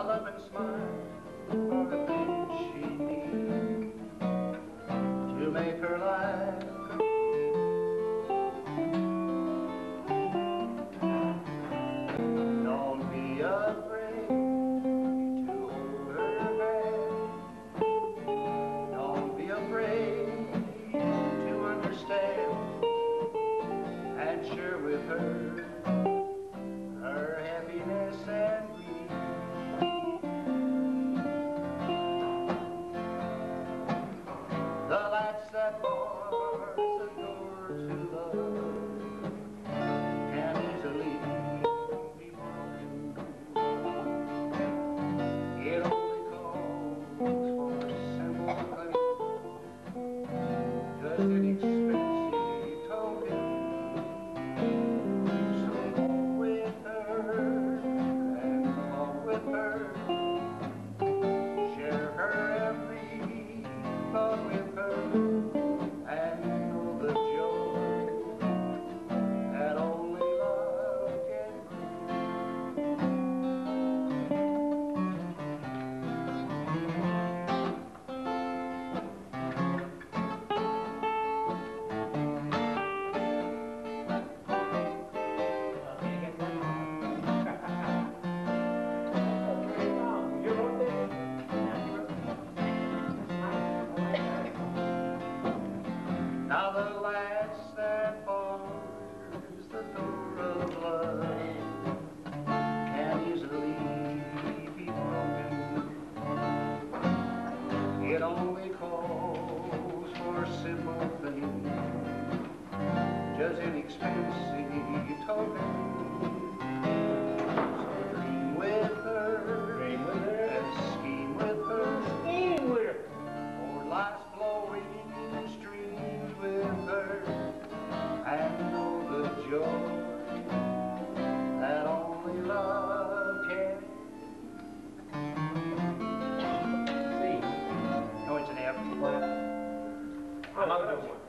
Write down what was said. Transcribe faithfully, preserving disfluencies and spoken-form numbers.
love and smile are the things she needs to make her life complete. Don't be afraid to hold her hand. Don't be afraid to understand and share with her her happiness and grief. The latch that bars the door to love can easily be broken. It only calls for simple things, just an expensive token. So go with her and talk with her, share her every thought with her, and know the joy that only love can Now the latch that bars the door of love can easily be broken. It only calls for simple things, just an expensive token. So dream with her, dream with her, and scheme with her, scheme with her, for life's flowing streams with her, and know the joy that only love can. See? No, it's an F. I'm not gonna do one.